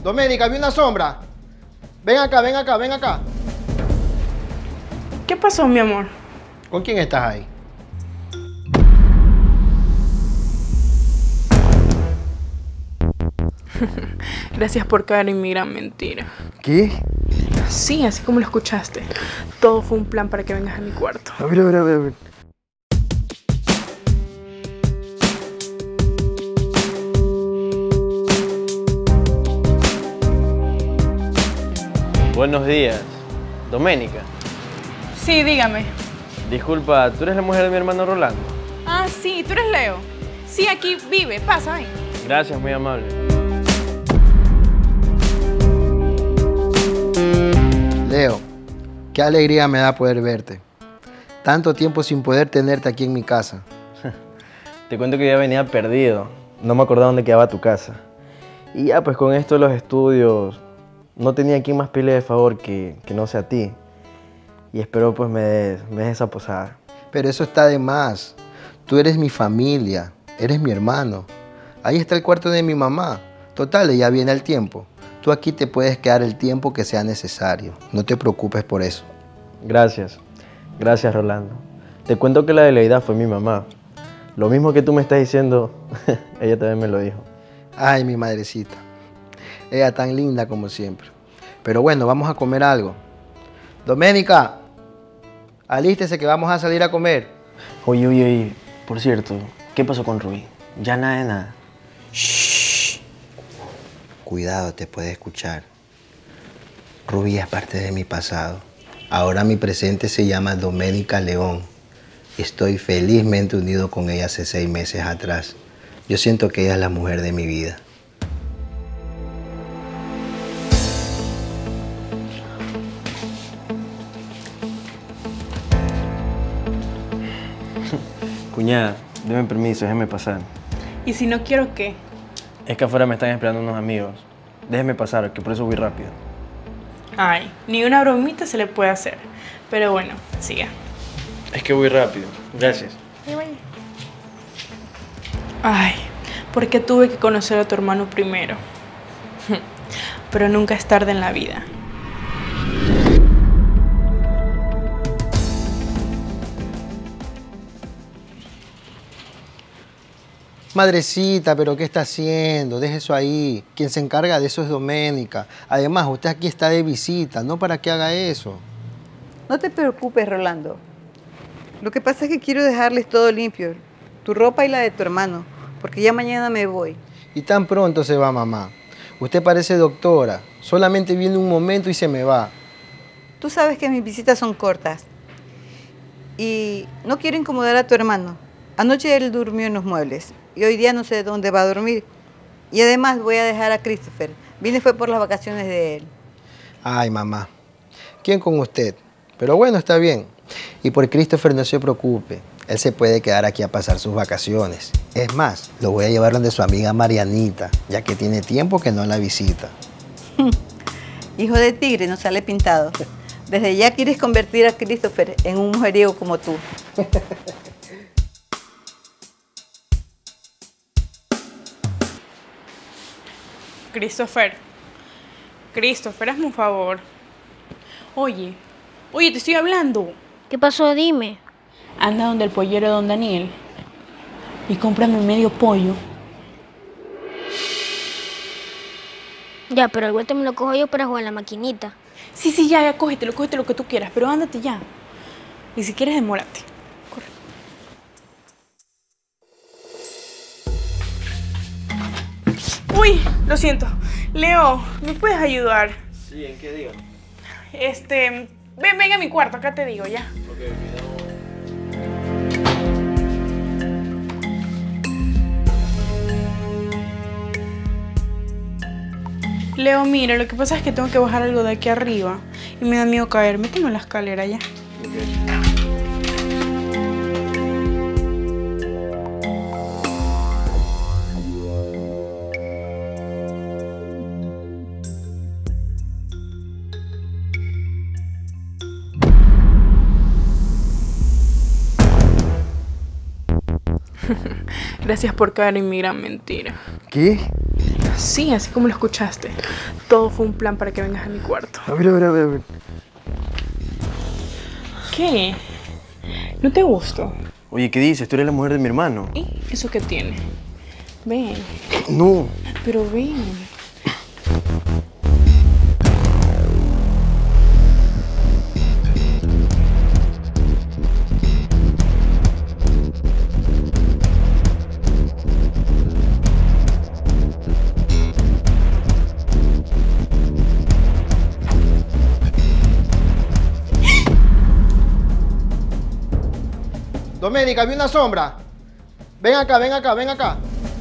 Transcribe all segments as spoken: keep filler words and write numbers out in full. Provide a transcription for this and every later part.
Doménica, vi una sombra. Ven acá, ven acá, ven acá. ¿Qué pasó, mi amor? ¿Con quién estás ahí? Gracias por caer en mi gran mentira. ¿Qué? Sí, así como lo escuchaste. Todo fue un plan para que vengas a mi cuarto. A ver, a ver, a ver, a ver. Buenos días. Doménica. Sí, dígame. Disculpa, ¿tú eres la mujer de mi hermano Rolando? Ah, sí, tú eres Leo. Sí, aquí vive. Pasa, ven. Gracias, muy amable. Leo, qué alegría me da poder verte. Tanto tiempo sin poder tenerte aquí en mi casa. Te cuento que ya venía perdido. No me acordaba dónde quedaba tu casa. Y ya, pues con esto de los estudios, no tenía quien más pelear de favor que, que no sea a ti. Y espero pues me des, me des esa posada. Pero eso está de más. Tú eres mi familia, eres mi hermano. Ahí está el cuarto de mi mamá. Total, ya viene el tiempo. Tú aquí te puedes quedar el tiempo que sea necesario. No te preocupes por eso. Gracias. Gracias, Rolando. Te cuento que la de Leida fue mi mamá. Lo mismo que tú me estás diciendo, ella también me lo dijo. Ay, mi madrecita. Ella tan linda como siempre. Pero bueno, vamos a comer algo. Doménica, alístese que vamos a salir a comer. Oye, oye, oye. Por cierto, ¿qué pasó con Rubí? Ya nada de nada. Shh. Cuidado, te puede escuchar. Rubí es parte de mi pasado. Ahora mi presente se llama Doménica León. Estoy felizmente unido con ella hace seis meses atrás. Yo siento que ella es la mujer de mi vida. Cuñada, deme permiso, déjeme pasar. ¿Y si no quiero qué? Es que afuera me están esperando unos amigos. Déjeme pasar, que por eso voy rápido. Ay, ni una bromita se le puede hacer. Pero bueno, siga. Es que voy rápido. Gracias. Ahí vaya. Ay, ¿por qué tuve que conocer a tu hermano primero? Pero nunca es tarde en la vida. Madrecita, ¿pero qué está haciendo? Deje eso ahí. Quien se encarga de eso es Doménica. Además, usted aquí está de visita, no para que haga eso. No te preocupes, Rolando. Lo que pasa es que quiero dejarles todo limpio. Tu ropa y la de tu hermano, porque ya mañana me voy. Y tan pronto se va, mamá. Usted parece doctora. Solamente viene un momento y se me va. Tú sabes que mis visitas son cortas. Y no quiero incomodar a tu hermano. Anoche él durmió en los muebles. Y hoy día no sé dónde va a dormir. Y además voy a dejar a Christopher. Vine fue por las vacaciones de él. Ay, mamá. ¿Quién con usted? Pero bueno, está bien. Y por Christopher no se preocupe. Él se puede quedar aquí a pasar sus vacaciones. Es más, lo voy a llevar donde su amiga Marianita, ya que tiene tiempo que no la visita. Hijo de tigre, no sale pintado. Desde ya quieres convertir a Christopher en un mujeriego como tú. Christopher. Christopher, hazme un favor. Oye, oye, te estoy hablando. ¿Qué pasó? Dime. Anda donde el pollero de don Daniel y cómprame medio pollo. Ya, pero el vuelto me lo cojo yo para jugar en la maquinita. Sí, sí, ya, ya, cógetelo, cógete lo que tú quieras, pero ándate ya. Y si quieres, demórate. Corre. Uy, lo siento. Leo, ¿me puedes ayudar? Sí, ¿en qué digo? Este, ven, ven a mi cuarto, acá te digo, ya. Ok, cuidado. Leo, mira, lo que pasa es que tengo que bajar algo de aquí arriba y me da miedo caer. Méteme en la escalera ya. Gracias por caer en mi gran mentira. ¿Qué? Sí, así como lo escuchaste. Todo fue un plan para que vengas a mi cuarto. A ver, a ver, a ver, a ver. ¿Qué? ¿No te gustó? Oye, ¿qué dices? Tú eres la mujer de mi hermano. ¿Y eso qué tiene? Ven. No. Pero ven. Doménica, vi una sombra. Ven acá, ven acá, ven acá.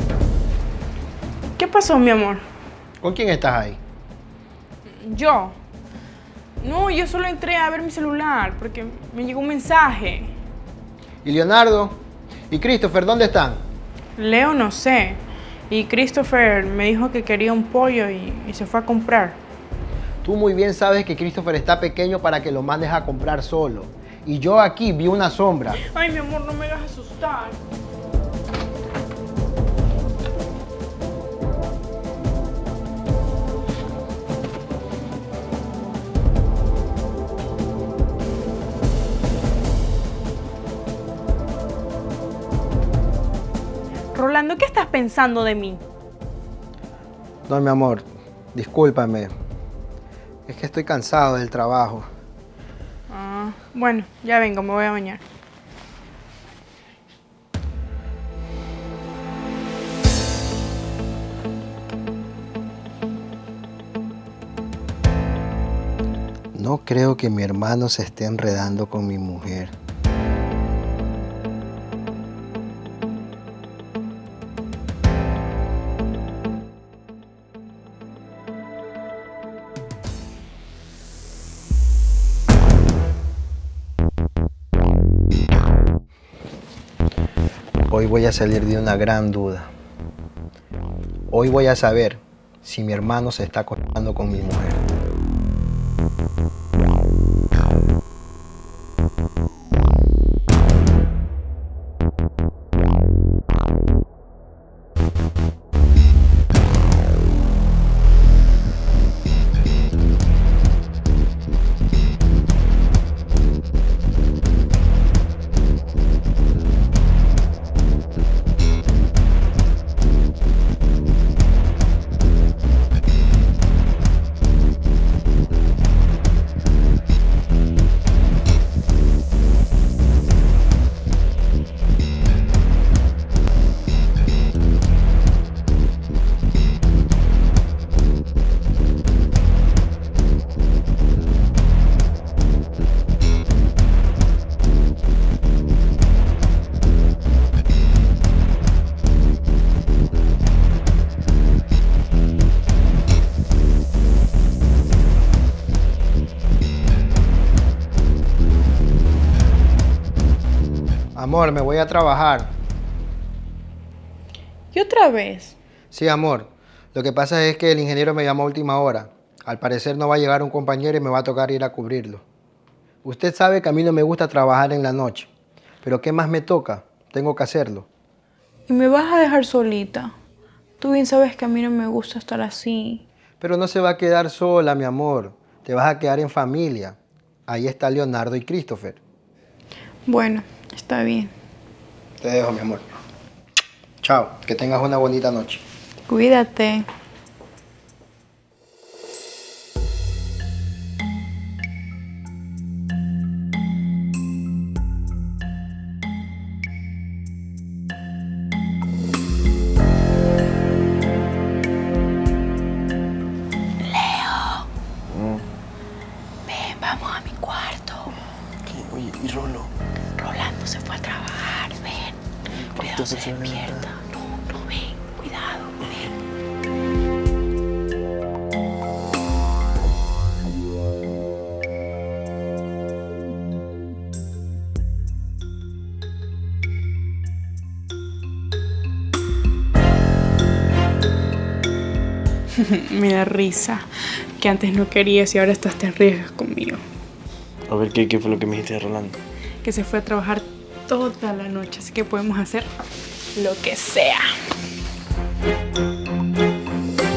¿Qué pasó, mi amor? ¿Con quién estás ahí? ¿Yo? No, yo solo entré a ver mi celular porque me llegó un mensaje. ¿Y Leonardo? ¿Y Christopher, dónde están? Leo no sé. Y Christopher me dijo que quería un pollo y, y se fue a comprar. Tú muy bien sabes que Christopher está pequeño para que lo mandes a comprar solo. Y yo aquí vi una sombra. Ay, mi amor, no me hagas asustar. Rolando, ¿qué estás pensando de mí? No, mi amor, discúlpame. Es que estoy cansado del trabajo. Ah, bueno, ya vengo, me voy a bañar. No creo que mi hermano se esté enredando con mi mujer. Hoy voy a salir de una gran duda. Hoy voy a saber si mi hermano se está acostando con mi mujer. Amor, me voy a trabajar. ¿Y otra vez? Sí, amor. Lo que pasa es que el ingeniero me llamó a última hora. Al parecer no va a llegar un compañero y me va a tocar ir a cubrirlo. Usted sabe que a mí no me gusta trabajar en la noche. Pero ¿qué más me toca? Tengo que hacerlo. ¿Y me vas a dejar solita? Tú bien sabes que a mí no me gusta estar así. Pero no se va a quedar sola, mi amor. Te vas a quedar en familia. Ahí está Leonardo y Christopher. Bueno, está bien. Te dejo, mi amor. Chao. Que tengas una bonita noche. Cuídate. Vamos a mi cuarto. ¿Qué? Oye, ¿y Rolo? Rolando se fue a trabajar, ven. Cuidado, se despierta. No, no, ven. Cuidado, ven. Me da risa que antes no querías y ahora estás te arriesgas conmigo. A ver, ¿qué, qué fue lo que me dijiste de Rolando? Que se fue a trabajar toda la noche, así que podemos hacer lo que sea.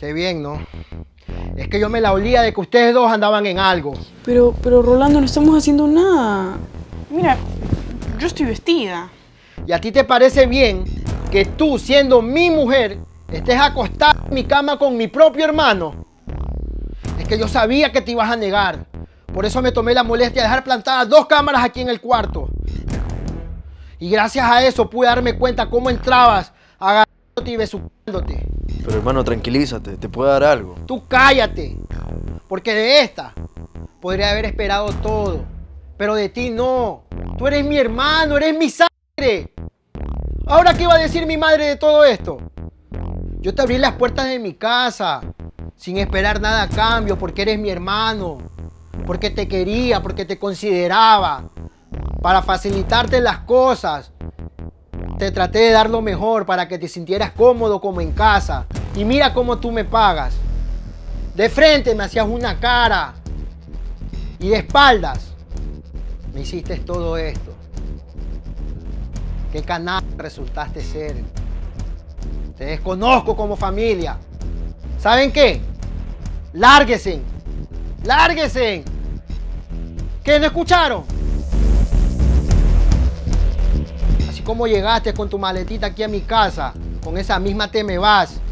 Sé bien, ¿no? Es que yo me la olía de que ustedes dos andaban en algo. Pero, pero Rolando, no estamos haciendo nada. Mira, yo estoy vestida. ¿Y a ti te parece bien que tú, siendo mi mujer, estés acostada en mi cama con mi propio hermano? Es que yo sabía que te ibas a negar. Por eso me tomé la molestia de dejar plantadas dos cámaras aquí en el cuarto. Y gracias a eso pude darme cuenta cómo entrabas agarrándote y besuquándote. Pero hermano, tranquilízate, te puedo dar algo. Tú cállate, porque de esta podría haber esperado todo, pero de ti no. Tú eres mi hermano, eres mi sangre. ¿Ahora qué va a decir mi madre de todo esto? Yo te abrí las puertas de mi casa sin esperar nada a cambio, porque eres mi hermano, porque te quería, porque te consideraba, para facilitarte las cosas. Te traté de dar lo mejor para que te sintieras cómodo como en casa. Y mira cómo tú me pagas. De frente me hacías una cara. Y de espaldas me hiciste todo esto. Qué canal resultaste ser. Te desconozco como familia. ¿Saben qué? Lárguense. Lárguense. ¿Qué, no escucharon? Así como llegaste con tu maletita aquí a mi casa, con esa misma te me vas.